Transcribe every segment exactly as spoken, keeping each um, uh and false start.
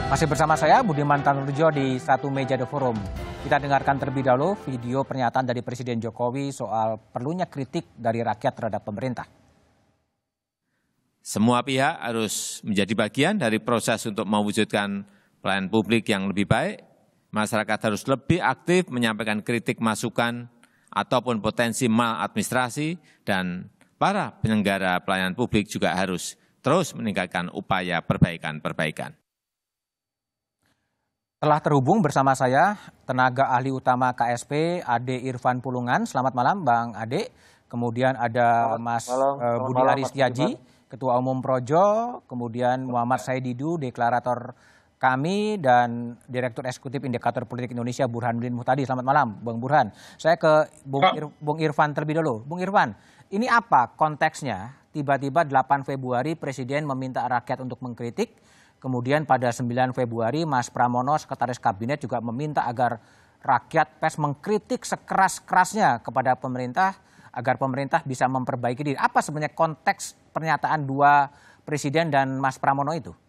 Masih bersama saya Budiman Tanurjo di Satu Meja The Forum. Kita dengarkan terlebih dahulu video pernyataan dari Presiden Jokowi soal perlunya kritik dari rakyat terhadap pemerintah. Semua pihak harus menjadi bagian dari proses untuk mewujudkan pelayanan publik yang lebih baik. Masyarakat harus lebih aktif menyampaikan kritik, masukan, ataupun potensi maladministrasi, dan para penyelenggara pelayanan publik juga harus terus meningkatkan upaya perbaikan-perbaikan. Telah terhubung bersama saya tenaga ahli utama K S P Ade Irfan Pulungan. Selamat malam Bang Ade. Kemudian ada Mas malam, uh, Budi Aris Setiaji, Ketua Umum Projo. Kemudian Muhammad Saididu, deklarator kami, dan Direktur Eksekutif Indikator Politik Indonesia Burhanuddin Muhtadi. Selamat malam Bang Burhan. Saya ke Bung, Ir, Bung Irfan terlebih dahulu. Bung Irfan, ini apa konteksnya? Tiba-tiba delapan Februari Presiden meminta rakyat untuk mengkritik. Kemudian pada sembilan Februari Mas Pramono, Sekretaris Kabinet, juga meminta agar rakyat pers mengkritik sekeras-kerasnya kepada pemerintah agar pemerintah bisa memperbaiki diri. Apa sebenarnya konteks pernyataan dua Presiden dan Mas Pramono itu?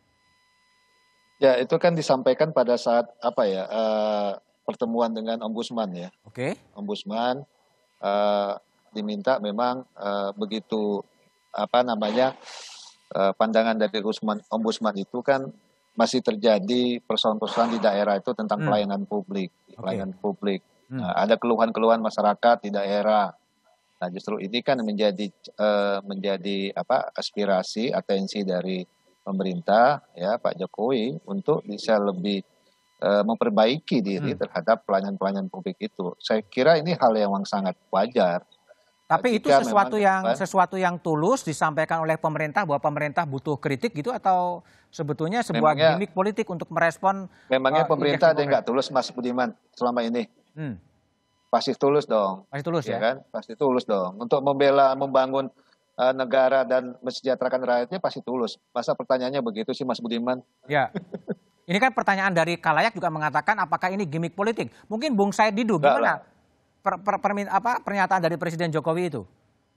Ya, itu kan disampaikan pada saat apa ya uh, pertemuan dengan Ombudsman ya. Oke. Okay. Ombudsman uh, diminta memang uh, begitu apa namanya. Pandangan dari Ombudsman itu kan masih terjadi persoalan-persoalan di daerah itu tentang hmm. pelayanan publik, okay. pelayanan publik. Hmm. Nah, ada keluhan-keluhan masyarakat di daerah. Nah, justru ini kan menjadi uh, menjadi apa aspirasi, atensi dari pemerintah ya Pak Jokowi untuk bisa lebih uh, memperbaiki diri hmm. terhadap pelayanan-pelayanan publik itu. Saya kira ini hal yang sangat wajar. Tapi itu sesuatu yang sesuatu yang tulus disampaikan oleh pemerintah bahwa pemerintah butuh kritik gitu, atau sebetulnya sebuah memangnya, gimmick politik untuk merespon? Memangnya uh, pemerintah ada nggak tulus, Mas Budiman, selama ini? Hmm. Pasti tulus dong. Pasti tulus ya? Ya kan? Pasti tulus dong. Untuk membela, membangun uh, negara dan mensejahterakan rakyatnya pasti tulus. Masa pertanyaannya begitu sih, Mas Budiman? Ya. Ini kan pertanyaan dari Kalayak juga mengatakan apakah ini gimmick politik? Mungkin Bung Saididu gimana? Per, per, per, apa pernyataan dari Presiden Jokowi itu?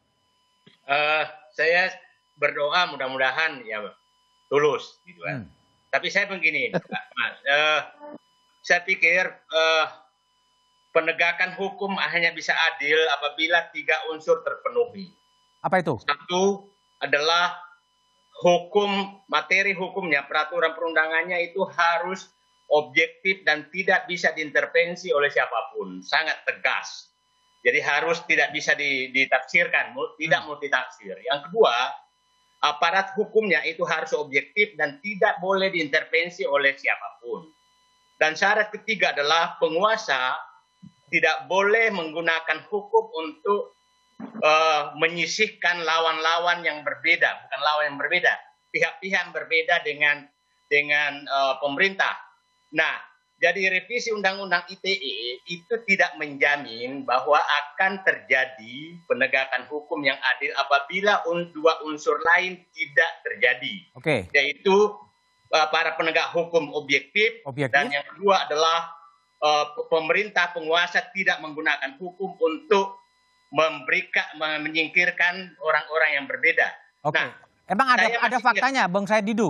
Uh, saya berdoa mudah-mudahan ya tulus, gitu kan. Hmm. Tapi saya begini, Mas, uh, saya pikir uh, penegakan hukum hanya bisa adil apabila tiga unsur terpenuhi. Apa itu? Satu adalah hukum, materi hukumnya, peraturan perundangannya itu harus objektif dan tidak bisa diintervensi oleh siapapun, sangat tegas. Jadi harus tidak bisa ditafsirkan, tidak multitafsir. Yang kedua, aparat hukumnya itu harus objektif dan tidak boleh diintervensi oleh siapapun. Dan syarat ketiga adalah penguasa tidak boleh menggunakan hukum untuk uh, menyisihkan lawan-lawan yang berbeda, bukan lawan yang berbeda, pihak-pihak yang berbeda dengan dengan uh, pemerintah. Nah, jadi revisi Undang-Undang I T E itu tidak menjamin bahwa akan terjadi penegakan hukum yang adil apabila un dua unsur lain tidak terjadi. Oke. Yaitu uh, para penegak hukum objektif, objektif, dan yang kedua adalah uh, pemerintah penguasa tidak menggunakan hukum untuk memberikan menyingkirkan orang-orang yang berbeda. Oke. Nah, emang ada ada faktanya, Bang Saididu?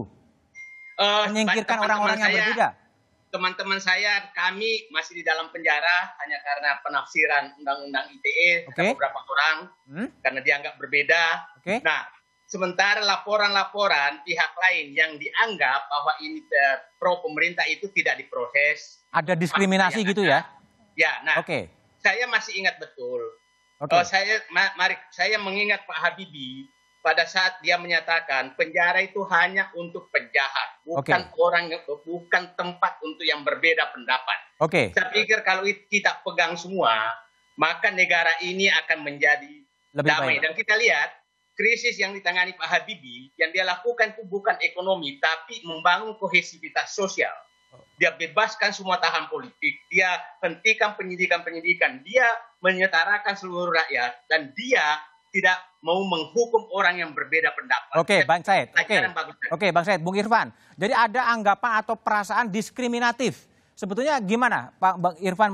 Uh, menyingkirkan orang-orang yang berbeda? Teman-teman saya, kami masih di dalam penjara hanya karena penafsiran Undang-Undang I T E okay. beberapa orang hmm? karena dianggap berbeda. Okay. Nah, sementara laporan-laporan pihak lain yang dianggap bahwa ini pro pemerintah itu tidak diproses. Ada diskriminasi gitu ya? Ya, nah, okay. saya masih ingat betul. Okay. Uh, saya, mari saya mengingat Pak Habibie pada saat dia menyatakan penjara itu hanya untuk penjahat, bukan okay. orang, bukan tempat untuk yang berbeda pendapat. Oke. Okay. Saya pikir kalau kita pegang semua, maka negara ini akan menjadi lebih damai. Baik. Dan kita lihat krisis yang ditangani Pak Habibie, yang dia lakukan itu bukan ekonomi, tapi membangun kohesivitas sosial. Dia bebaskan semua tahanan politik, dia hentikan penyidikan-penyidikan, dia menyetarakan seluruh rakyat, dan dia tidak mau menghukum orang yang berbeda pendapat. Oke, Bang Said. Oke, Oke, Bang Said, Bung Irfan. Jadi ada anggapan atau perasaan diskriminatif. Sebetulnya gimana Pak Bang Irfan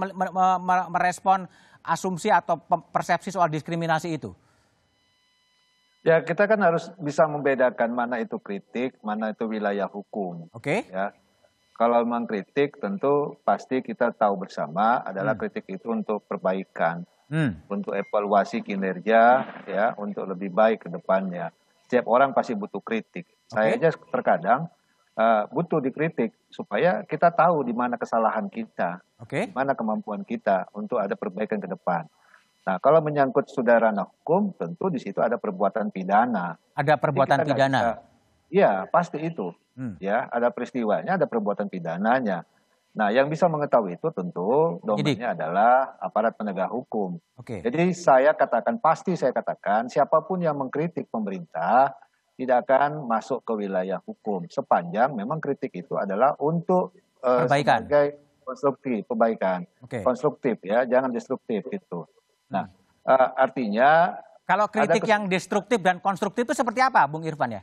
merespon asumsi atau persepsi soal diskriminasi itu? Ya, kita kan harus bisa membedakan mana itu kritik, mana itu wilayah hukum. Oke. Ya. kalau memang kritik tentu pasti kita tahu bersama adalah Hmm. kritik itu untuk perbaikan, Hmm. untuk evaluasi kinerja, ya, untuk lebih baik ke depannya. Setiap orang pasti butuh kritik. Saya Oke. aja terkadang uh, butuh dikritik supaya kita tahu di mana kesalahan kita, Oke. di mana kemampuan kita untuk ada perbaikan ke depan. Nah, kalau menyangkut saudara hukum, tentu di situ ada perbuatan pidana. Ada Jadi perbuatan kita nggak pidana. bisa- Iya, pasti itu. Hmm. Ya, ada peristiwanya, ada perbuatan pidananya. Nah, yang bisa mengetahui itu tentu Penyidik. domainnya adalah aparat penegak hukum. Oke. Jadi saya katakan, pasti saya katakan, siapapun yang mengkritik pemerintah tidak akan masuk ke wilayah hukum. Sepanjang memang kritik itu adalah untuk eh, Perbaikan. sebagai konstruktif, perbaikan. Oke. Konstruktif ya, jangan destruktif itu. Nah, eh, artinya Kalau kritik kes- yang destruktif dan konstruktif itu seperti apa, Bung Irfan ya?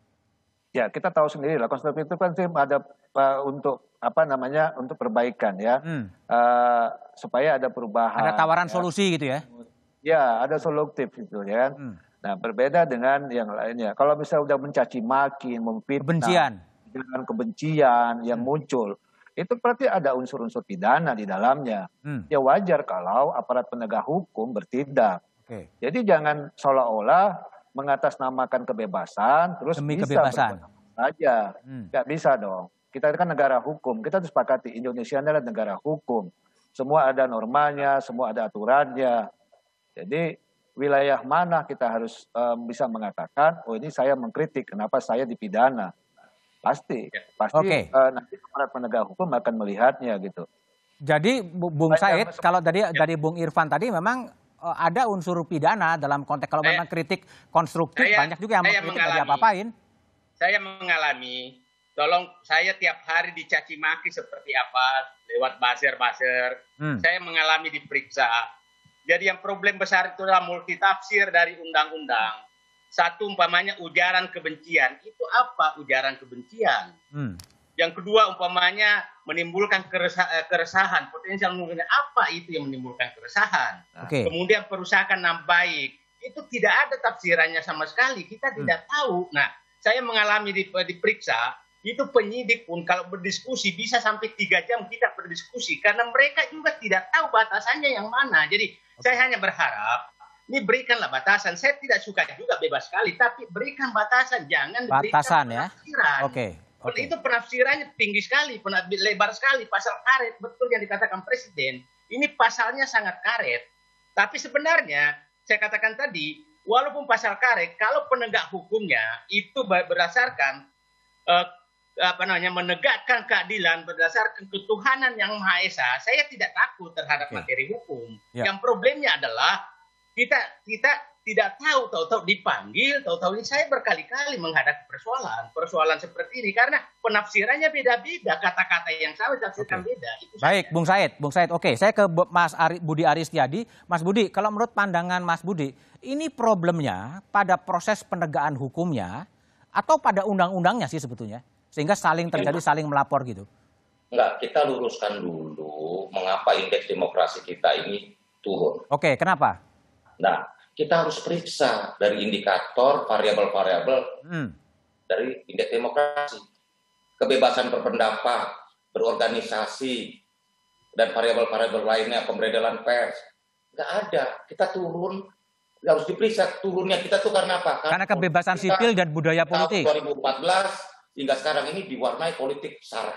ya kita tahu sendiri lah, konstruktif itu kan sih ada uh, untuk apa namanya, untuk perbaikan ya. Hmm. Uh, supaya ada perubahan. Ada tawaran ya. solusi gitu ya? Ya, ada solutif gitu ya kan. Hmm. Nah, berbeda dengan yang lainnya. Kalau misalnya udah mencaci maki, memfitnah, Kebencian. dengan kebencian yang Hmm. muncul, itu berarti ada unsur-unsur pidana di dalamnya. Hmm. Ya wajar kalau aparat penegak hukum bertindak. Oke. Jadi jangan seolah-olah mengatasnamakan kebebasan terus Demi bisa kebebasan. berbuat apa saja. Hmm. Nggak bisa dong. Kita kan negara hukum. Kita harus sepakati Indonesia adalah negara hukum. Semua ada normanya, semua ada aturannya. Jadi wilayah mana kita harus um, bisa mengatakan, oh ini saya mengkritik, kenapa saya dipidana? Pasti, pasti Oke. uh, nanti aparat penegak hukum akan melihatnya gitu. Jadi Bu- Bung Saya- Said, kalau dari dari Bung Irfan tadi memang eh, ada unsur pidana dalam konteks kalau Saya- memang kritik konstruktif, saya- banyak juga yang saya mengkritik nggak mengalami. diapa-apain. Saya mengalami, tolong saya tiap hari dicaci maki seperti apa lewat buzzer-buzzer. Hmm. Saya mengalami diperiksa. Jadi yang problem besar itu adalah multitafsir dari undang-undang. Satu umpamanya ujaran kebencian. Itu apa ujaran kebencian? Hmm. Yang kedua umpamanya menimbulkan keresa- eh, keresahan. Potensial menimbulkan apa itu yang menimbulkan keresahan? Oke. Kemudian perusahaan nama baik. Itu tidak ada tafsirannya sama sekali. Kita tidak tahu. Nah, saya mengalami di, diperiksa, itu penyidik pun kalau berdiskusi bisa sampai tiga jam kita berdiskusi. Karena mereka juga tidak tahu batasannya yang mana. Jadi saya hanya berharap, ini berikanlah batasan. Saya tidak suka juga bebas sekali, tapi berikan batasan. Jangan diberikan Batasan ya. penafsiran. Oke. Oke. Itu penafsirannya tinggi sekali, pena- lebar sekali, pasal karet. Betul yang dikatakan Presiden. Ini pasalnya sangat karet. Tapi sebenarnya, saya katakan tadi, walaupun pasal karet, kalau penegak hukumnya itu berdasarkan eh, apa namanya menegakkan keadilan berdasarkan ketuhanan yang Maha Esa, saya tidak takut terhadap Oke. materi hukum. Ya. Yang problemnya adalah kita kita tidak tahu, tahu-tahu dipanggil, tahu-tahu ini saya berkali-kali menghadapi persoalan, persoalan seperti ini karena penafsirannya beda-beda, kata-kata yang sama ditafsirkan Oke. beda. Itu Baik, saja. Bung Said, Bung Said. Oke, saya ke Bu- Mas Ari, Budi Aristiadi. Mas Budi, kalau menurut pandangan Mas Budi, ini problemnya pada proses penegakan hukumnya atau pada undang-undangnya sih sebetulnya? Sehingga saling terjadi, saling melapor gitu. Enggak, kita luruskan dulu mengapa indeks demokrasi kita ini turun. Oke, kenapa? Nah, kita harus periksa dari indikator variabel-variabel Hmm. dari indeks demokrasi. Kebebasan berpendapat, berorganisasi, dan variabel-variabel lainnya, pemberedalan pers. Enggak ada. Kita turun, harus diperiksa turunnya kita tuh karena apa? Karena kebebasan kita sipil dan budaya politik. tahun dua ribu empat belas hingga sekarang ini diwarnai politik sara.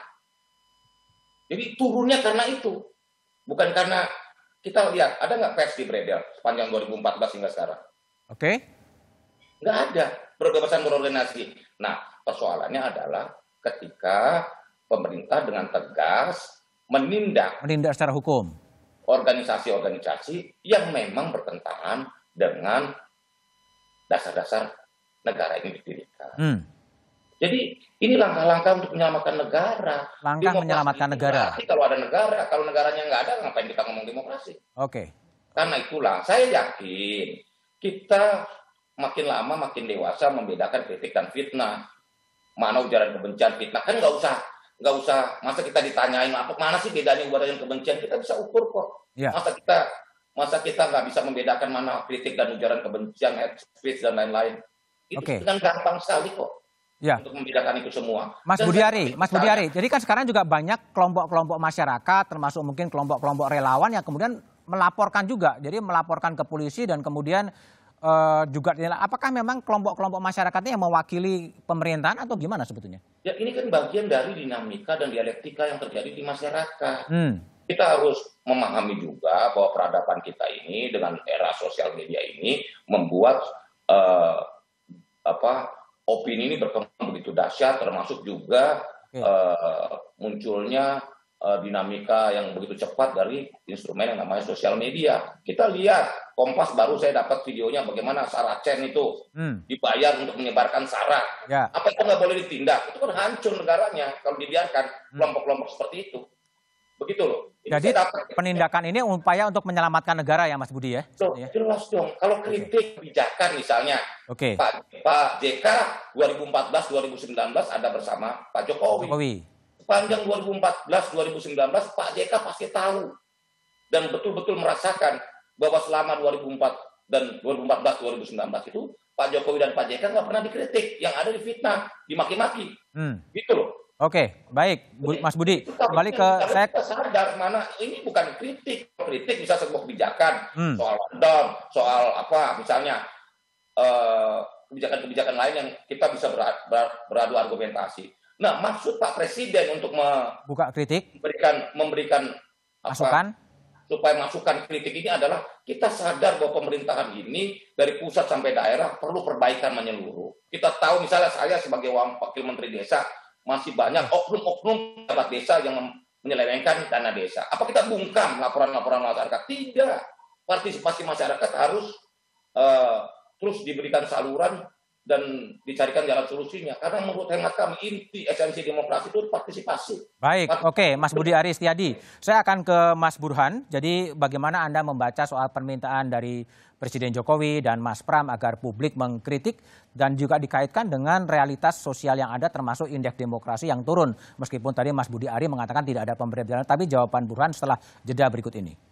Jadi turunnya karena itu. Bukan karena kita lihat, ada nggak pers di beredar sepanjang dua ribu empat belas hingga sekarang? Oke. Nggak ada. Kebebasan berorganisasi. Nah, persoalannya adalah ketika pemerintah dengan tegas menindak Menindak secara hukum. organisasi-organisasi yang memang bertentangan dengan dasar-dasar negara ini didirikan. Hmm. Jadi ini langkah-langkah untuk menyelamatkan negara. Langkah Demokrasi menyelamatkan itu negara. berarti kalau ada negara, kalau negaranya nggak ada, ngapain kita ngomong demokrasi? Oke. Karena itulah saya yakin kita makin lama makin dewasa membedakan kritik dan fitnah. Mana ujaran kebencian, fitnah kan nggak usah, nggak usah. Masa kita ditanyain apa mana sih bedanya ujaran kebencian? Kita bisa ukur kok. Ya. Masa kita masa kita nggak bisa membedakan mana kritik dan ujaran kebencian, hate speech dan lain-lain. Itu Oke. dengan gampang sekali kok. ya. untuk membedakan itu semua. Mas Budi Ari, Mas Budi Ari, jadi kan sekarang juga banyak kelompok-kelompok masyarakat, termasuk mungkin kelompok-kelompok relawan yang kemudian melaporkan juga, jadi melaporkan ke polisi dan kemudian uh, juga apakah memang kelompok-kelompok masyarakatnya yang mewakili pemerintahan atau gimana sebetulnya? Ya ini kan bagian dari dinamika dan dialektika yang terjadi di masyarakat. Hmm. Kita harus memahami juga bahwa peradaban kita ini dengan era sosial media ini membuat uh, apa opini ini berkembang begitu dahsyat, termasuk juga okay. uh, munculnya uh, dinamika yang begitu cepat dari instrumen yang namanya sosial media. Kita lihat, Kompas baru saya dapat videonya bagaimana Saracen itu hmm. dibayar untuk menyebarkan sara. Ya. Apa itu nggak boleh ditindak? Itu kan hancur negaranya kalau dibiarkan kelompok-kelompok hmm. seperti itu. Begitu loh. Ini jadi penindakan ini upaya untuk menyelamatkan negara ya Mas Budi ya? So, ya? Jelas dong. Kalau kritik kebijakan misalnya, okay. Pak, Pak J K dua ribu empat belas dua ribu sembilan belas ada bersama Pak Jokowi. Jokowi. Sepanjang dua ribu empat belas dua ribu sembilan belas Pak J K pasti tahu dan betul-betul merasakan bahwa selama dua ribu empat dan dua ribu empat belas dua ribu sembilan belas itu Pak Jokowi dan Pak J K nggak pernah dikritik, yang ada difitnah, dimaki-maki, hmm. gitu loh. Oke, baik, Mas Budi. Kembali ke saya. Kita sadar mana ini bukan kritik, kritik bisa sebuah kebijakan hmm. soal lockdown, soal apa, misalnya uh, kebijakan-kebijakan lain yang kita bisa ber, ber, beradu argumentasi. Nah, maksud Pak Presiden untuk me, buka kritik, memberikan memberikan masukan, apa, supaya masukan kritik ini adalah kita sadar bahwa pemerintahan ini dari pusat sampai daerah perlu perbaikan menyeluruh. Kita tahu misalnya saya sebagai wakil menteri desa masih banyak oknum-oknum pejabat desa yang menyelewengkan dana desa. Apa kita bungkam laporan-laporan masyarakat? Tidak. Partisipasi masyarakat harus uh, terus diberikan saluran dan dicarikan jalan solusinya. Karena menurut hemat kami inti esensi demokrasi itu partisipasi. Baik, oke okay. Mas Budi Ari Setiadi. Saya akan ke Mas Burhan. Jadi bagaimana Anda membaca soal permintaan dari Presiden Jokowi dan Mas Pram agar publik mengkritik dan juga dikaitkan dengan realitas sosial yang ada termasuk indeks demokrasi yang turun. Meskipun tadi Mas Budi Ari mengatakan tidak ada pemberian jalan, tapi jawaban Burhan setelah jeda berikut ini.